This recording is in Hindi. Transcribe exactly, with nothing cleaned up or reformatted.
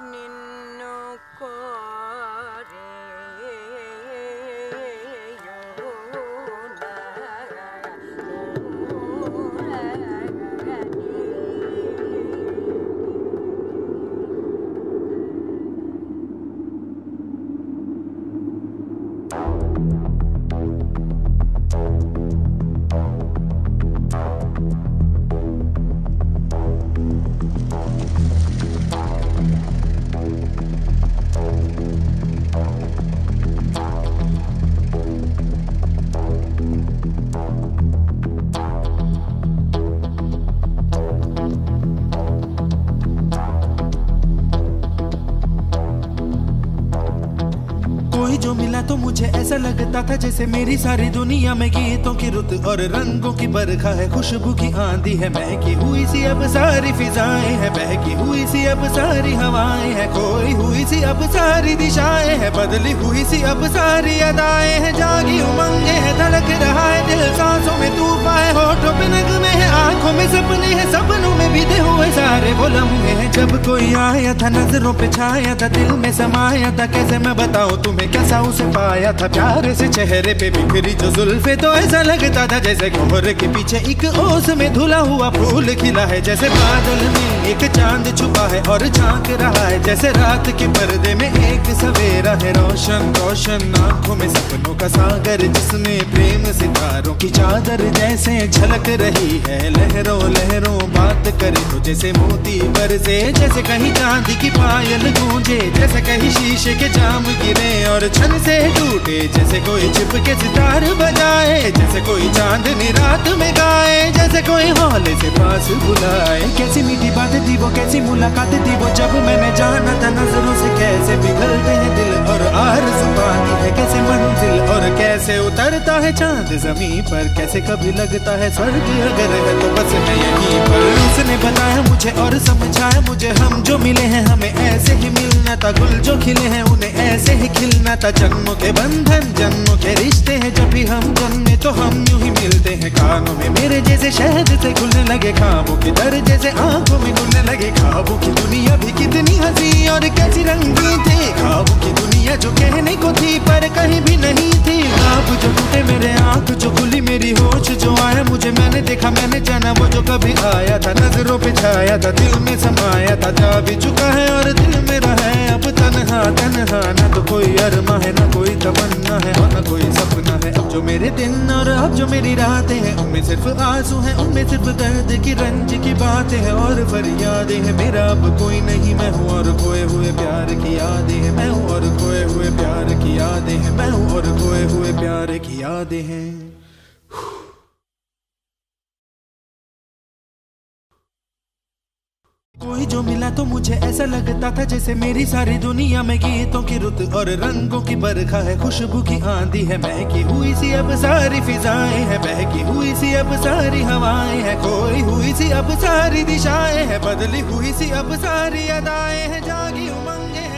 ನಿನ್ನು जो मिला तो मुझे ऐसा लगता था जैसे मेरी सारी दुनिया में गीतों की रुत और रंगों की बरखा है, खुशबू की आंधी है, महकी हुई सी अब सारी फिजाएं हैं, बहकी हुई सी अब सारी हवाएं हैं, खोई हुई सी अब सारी दिशाएं हैं, बदली हुई सी अब सारी अदाएं हैं, जागी उमंगे है, धड़क रहा है दिल, सांसों में तूफान है, होठों पे नगमे है, आंखों में सपने हैं, सपनों में बीते हुए सारे वो लम्हे हैं। जब कोई आया था नजरों पे छाया था, दिल में समाया था, कैसे मैं बताऊं तुम्हें कैसा उसे पाया था, प्यारे से चेहरे पे बिखरी जो जुल्फे, तो ऐसा लगता था जैसे कोहरे के पीछे एक ओस में धुला हुआ फूल खिला है, जैसे बादल में एक चांद छुपा है और झांक रहा है, जैसे रात के पर्दे में एक सवेरा है, रोशन रोशन आंखों में सपनों का सागर, जिसमें प्रेम सितारों की चादर जैसे झलक रही है, लहरों लहरों बात करे तो जैसे मोती बरसे, जैसे कहीं चांदी की पायल गूंजे, जैसे कहीं शीशे के जाम गिरे और छन से टूटे, जैसे कोई छिप के सितार बजाए, जैसे कोई चांदनी रात में गाए, जैसे कोई हौले से पास बुलाए। कैसी मीठी बात थी वो, कैसी मुलाकात थी वो, जब मैंने जाना था नजरों से कैसे पिघलते हैं दिल और आरज़ू पाती है कैसे मंजिल, और कैसे उतरता है चांद जमीन पर, कैसे कभी लगता है स्वर्ग अगर है तो बस मैं यहीं पर। उसने बताया मुझे और समझाया मुझे, हम जो मिले हैं हमें ऐसे ही मिलना था, गुल जो खिले हैं उन्हें ऐसे ही खिलना था, जन्मों के बंधन जन्मों के रिश्ते हैं, जब भी हम जन्मे तो हम यूं ही मिलते हैं, कानों में मेरे जैसे शहद से खुलने लगे ख्वाबों के दर, जैसे आंखों में घुलने लगे ख्वाबों की दुनिया भी कितनी हंसी और कैसी रंगीन थी, ख्वाबों की दुनिया जो कहने को थी पर कहीं भी नहीं थी, ख्वाब जो टूटे मेरे आंख जो खुली मेरी होश जो आया मुझे, मैंने देखा मैंने जाना वो जो कभी आया था, नजरों पे छाया था, दिल में समाया था, जा भी चुका है और दिल मेरा है अब तन्हा तन्हा, ना तो कोई अरमा है ना कोई तमन्ना है और ना कोई सपना है, अब जो मेरे दिन और अब जो मेरी रातें हैं उनमें सिर्फ आंसू हैं, उनमें सिर्फ दर्द की रंज की बातें हैं और फरियादें हैं, मेरा अब कोई नहीं मैं हूँ और खोए हुए प्यार की यादें हैं, मैं हूँ और खोए हुए प्यार की यादें हैं, मैं हूँ और खोए हुए प्यार की यादें हैं। कोई जो मिला तो मुझे ऐसा लगता था जैसे मेरी सारी दुनिया में गीतों की रुत और रंगों की बरखा है, खुशबू की आंधी है, महकी हुई सी अब सारी फिजाएं हैं, बहकी हुई सी अब सारी हवाएं हैं, खोई हुई सी अब सारी दिशाएं हैं, बदली हुई सी अब सारी अदाएं हैं, जागी उमंगे